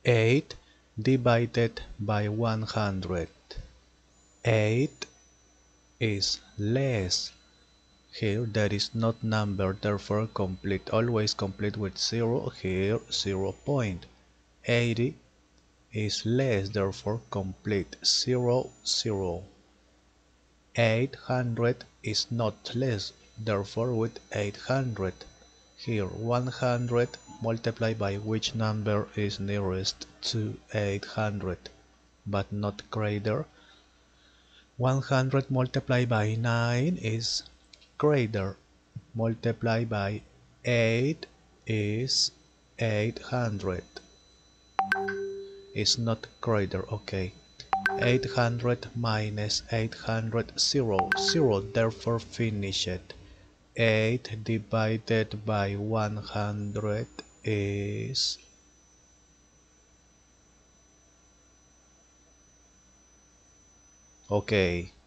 8 divided by 100. 8 is less. Here there is not number, therefore complete, always complete with 0. Here 0 point. 80 is less, therefore complete 0, 0. 800 is not less, therefore with 800. Here 100 multiplied by which number is nearest to 800 but not greater. 100 multiplied by 9 is greater. Multiplied by 8 is 800. Is not greater, okay. 800 minus 800, 0, 0, therefore finish it. 8 divided by 100 is okay.